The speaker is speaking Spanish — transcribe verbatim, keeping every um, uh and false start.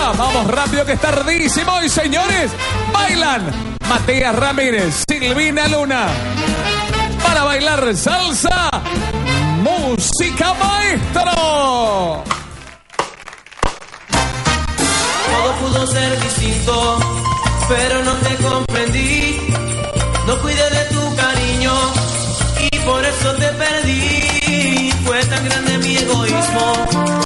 salsa. Vamos rápido que es tardísimo. Y señores, bailan Matías Ramírez, Silvina Luna. Para bailar salsa, música maestro. Todo pudo ser distinto, pero no te comprendí. No cuidé de tu cariño y por eso te perdí. Fue tan grande mi egoísmo